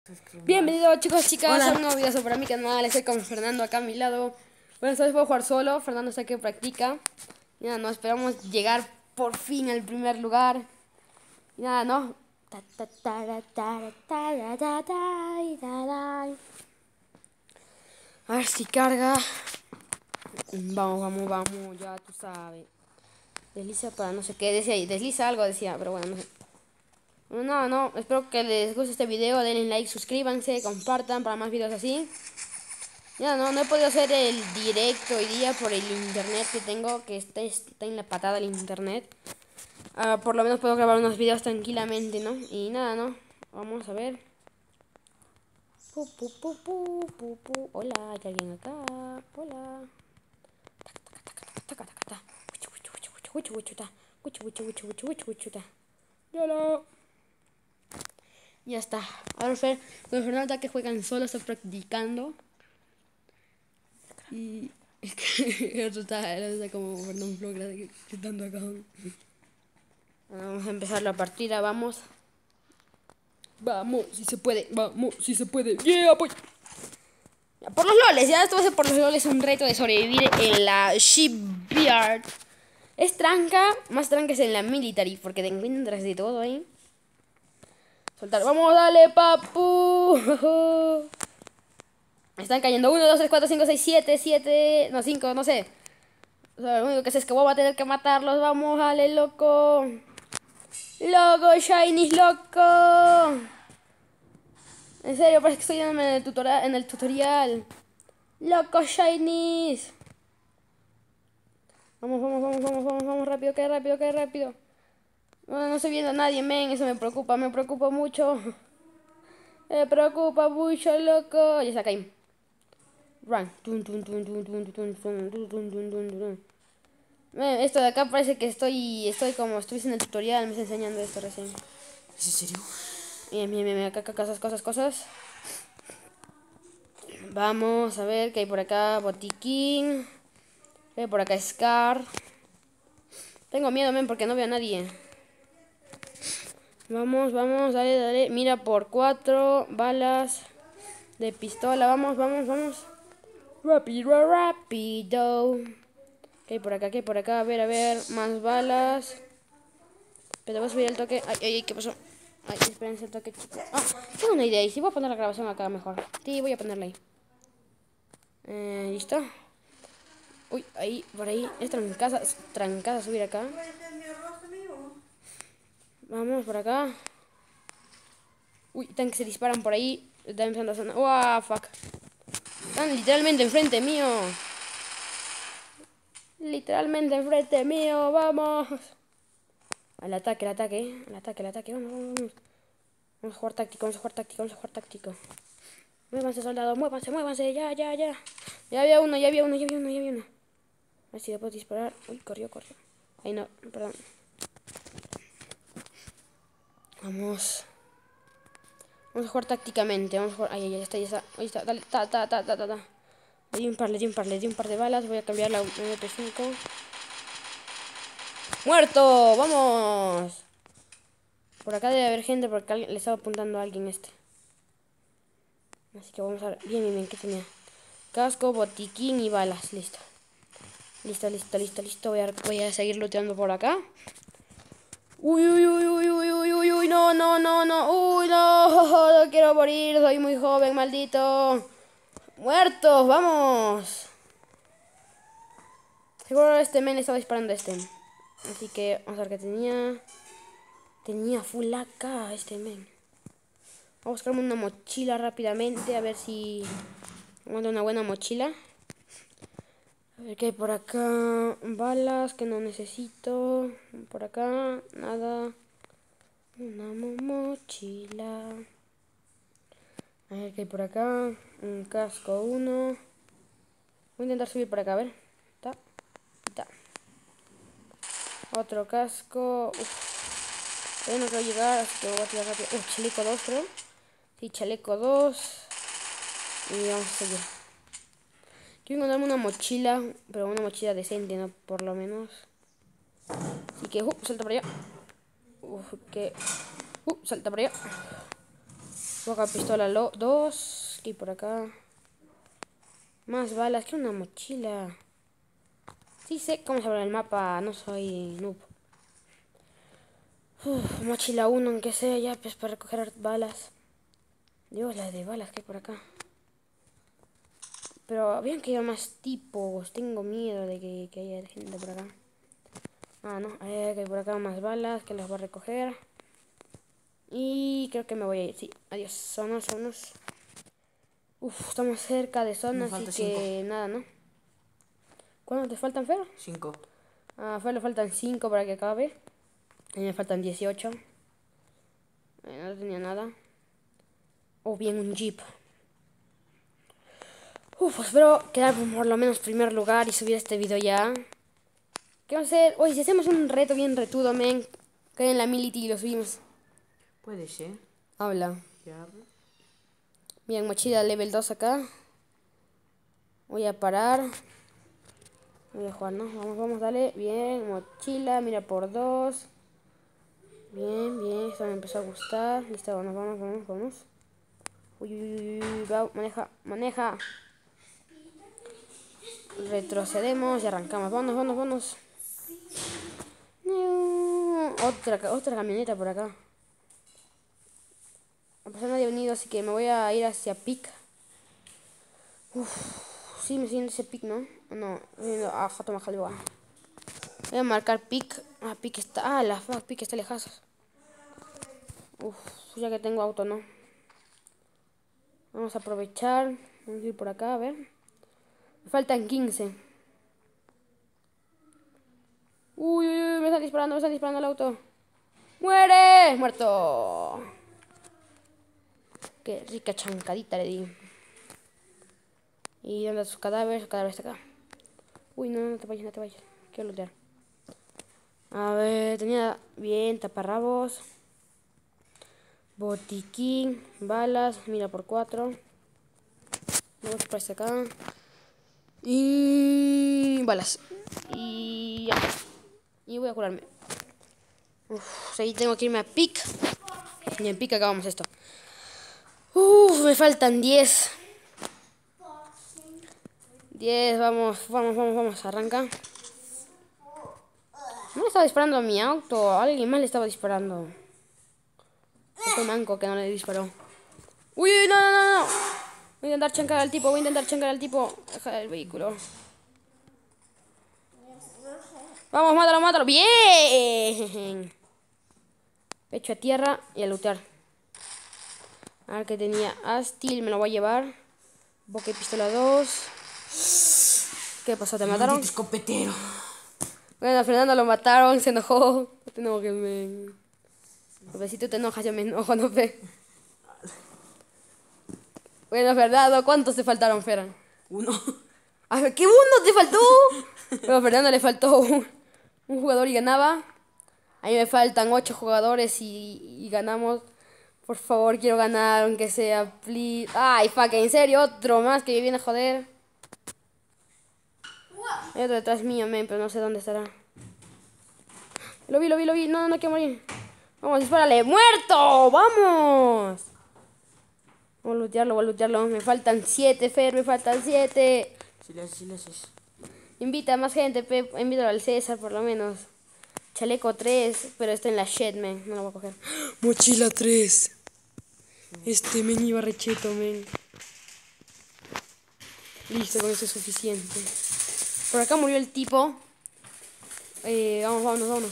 Bienvenidos chicos, chicas, Hola. a un nuevo video sobre mi canal. Estoy con Fernando acá a mi lado. Bueno, esta vez voy a jugar solo. Fernando sé que practica. Y nada, no, esperamos llegar por fin al primer lugar. Y nada, no. A ver si carga. Vamos, vamos, vamos, ya tú sabes. Desliza para no sé qué, decía ahí. Desliza algo, decía, pero bueno, no sé. No, espero que les guste este video. Denle like, suscríbanse, compartan para más videos así. Ya no he podido hacer el directo hoy día por el internet que tengo, que está en la patada el internet. Por lo menos puedo grabar unos videos tranquilamente, ¿no? Y nada, ¿no? Vamos a ver. Hola, ¿hay alguien acá? Hola. Ya está. Ahora Fer, con Fernanda que juegan solo, está practicando. Y es que el otro está como Fernando Flow gritando acá. Vamos a empezar la partida, vamos. Vamos, si se puede, vamos, si se puede. Yeah, pues. Por los loles, ya esto va a ser por los loles un reto de sobrevivir en la shipyard. Es tranca, más tranca es en la military, porque te encuentras de todo ahí. Soltar, vamos, dale, papu. Están cayendo 1, 2, 3, 4, 5, 6, 7, 7, no, 5, no sé. O sea, lo único que sé es que voy a tener que matarlos. Vamos, dale, loco. Loco, Shiny, loco. En serio, parece que estoy en el tutorial. Loco, Shinies. Vamos, rápido, que rápido, que rápido. No estoy viendo a nadie, men, eso me preocupa mucho. Me preocupa mucho, loco. Ya está, caí. Run. Esto de acá parece que estoy como estuviese en el tutorial, me está enseñando esto recién. ¿Es en serio? Bien, acá, cosas. Vamos a ver qué hay por acá. Botiquín. ¿Qué hay por acá? Scar. Tengo miedo, men, porque no veo a nadie. Vamos, dale. Mira por 4 balas de pistola. Vamos. Rápido. ¿Qué hay por acá? A ver. Más balas. Pero voy a subir el toque. Ay, ¿qué pasó? Ay, espérense el toque, chicos. Tengo una idea. Y si voy a poner la grabación acá mejor. Sí, voy a ponerla ahí. ¿Listo? Uy, ahí, por ahí. Es trancada subir acá. Vamos por acá. Uy, están que se disparan por ahí. Están empezando a sonar. ¡Wow! Fuck. Están literalmente enfrente mío. Vamos. Al ataque. Vamos. Vamos a jugar táctico. Muévanse, soldados, muévanse. Ya. Ya había uno. A ver si le puedo disparar. Uy, corrió. Ay, no, perdón. Vamos a jugar tácticamente. Ay, ya está. Ahí está. Dale, ta. Le di un par de balas. Voy a cambiar la MP5. ¡Muerto! ¡Vamos! Por acá debe haber gente porque le estaba apuntando a alguien este. Así que vamos a ver. Bien, ¿qué tenía? Casco, botiquín y balas. Listo. Voy a seguir looteando por acá. Uy. No. Uy, no quiero morir. Soy muy joven, maldito. Muertos, vamos. Seguro este men estaba disparando a este. Así que vamos a ver qué tenía. Tenía full AK este men. Voy a buscarme una mochila rápidamente. A ver si encuentro una buena mochila. A ver qué hay por acá. Balas que no necesito. Por acá, nada. Una mochila. A ver qué hay por acá. Un casco 1. Voy a intentar subir por acá, a ver. Está. Otro casco. Todavía no quiero llegar, así que voy a tirar rápido. Chaleco 2, creo. Sí, chaleco 2. Y vamos a seguir. Quiero encontrarme una mochila, pero una mochila decente, ¿no? Por lo menos. Así que, salta para allá. Salta para allá. Poca pistola 2. Y por acá. Más balas. Quiero una mochila. Sí sé cómo se abre el mapa. No soy noob. Mochila 1 aunque sea ya, pues para recoger balas. Dios, la de balas que hay por acá. Pero habían que ir más tipos. Tengo miedo de que haya gente por acá. Ah, no. Que hay por acá más balas que las voy a recoger. Y creo que me voy a ir. Sí, adiós. Zonas. Estamos cerca de zonas, así que nada, ¿no? ¿Cuántos te faltan, Fer? 5. A Fer le faltan 5 para que acabe. A mí me faltan 18. No tenía nada. O bien un jeep. Espero quedar por lo menos primer lugar y subir este video ya. ¿Qué vamos a hacer? Oye, si hacemos un reto bien retudo, men. Que en la mility y lo subimos. Puede ser. Habla. Ya. Bien, mochila level 2 acá. Voy a parar. Voy a jugar, ¿no? Vamos, dale. Bien, mochila, mira por 2. Bien, esto me empezó a gustar. Listo, vamos. Uy, va, maneja. Retrocedemos y arrancamos. Vámonos. Otra camioneta por acá. No pasa nadie unido, así que me voy a ir hacia Pic. Sí, me siento ese Pic, ¿no? No, toma jalúa. Voy a marcar Pic. Pic está. La fuck, Pic está lejazos. Ya que tengo auto, ¿no? Vamos a aprovechar. Vamos a ir por acá, a ver. Me faltan 15. Uy, me están disparando el auto. ¡Muere! ¡Muerto! Qué rica chancadita le di. ¿Y dónde está su cadáver? Su cadáver está acá. Uy, no te vayas. Quiero lootear. A ver, tenía bien, taparrabos. Botiquín, balas, mira por 4. Vamos por acá. Y balas. Y ya. Y voy a curarme. Ahí tengo que irme a Pic. Y en Pic acabamos esto. Me faltan 10. 10, vamos, arranca. No le estaba disparando a mi auto, a alguien más le estaba disparando. Fue manco que no le disparó. Uy, no. Voy a intentar chancar al tipo, Deja el vehículo. Vamos, mátalo. Bien. Pecho a tierra y a lootear. A ver que tenía Astil, me lo voy a llevar. Boque pistola 2. ¿Qué pasó? ¿Te mataron? Escopetero. Bueno, a Fernando lo mataron, se enojó. No te enojes, men. Pero si tú te enojas, yo me enojo, no fe. Bueno, Fernando, ¿cuántos te faltaron, Fer? 1. A ver, ¿qué 1 te faltó? Pero a Fernando le faltó un jugador y ganaba. A mí me faltan 8 jugadores y ganamos. Por favor, quiero ganar, aunque sea, please. Ay, fuck, en serio, otro más que me viene a joder. Hay otro detrás mío, men, pero no sé dónde estará. Lo vi. No, quiero morir. Vamos, dispárale. ¡Muerto! ¡Vamos! Voy a lootearlo. Me faltan 7, Fer, me faltan 7. Si le haces. Invita a más gente, invítalo al César, por lo menos. Chaleco 3, pero está en la shed, men. No lo voy a coger. Mochila 3. Men iba recheto, men. Listo, con eso es suficiente. Por acá murió el tipo. Vámonos.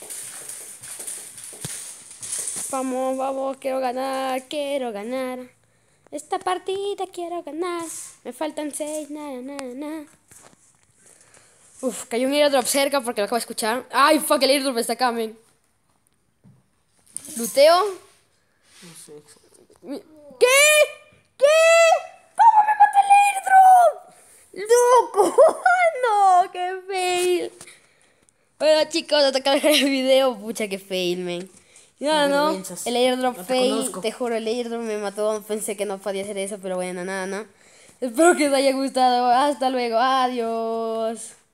Vamos, quiero ganar. Esta partida quiero ganar. Me faltan 6, nada. Cayó un airdrop cerca porque lo acabo de escuchar. Ay, fuck, el airdrop está acá, men. ¿Luteo? No sé. ¿Qué? ¿Cómo me mató el airdrop? ¡Loco! ¡No! ¡Qué fail! Bueno, chicos, hasta acá dejar el video. Pucha, qué fail, men. No. El airdrop fail. Te juro, el airdrop me mató. Pensé que no podía hacer eso, pero bueno, nada. Espero que os haya gustado. Hasta luego. Adiós.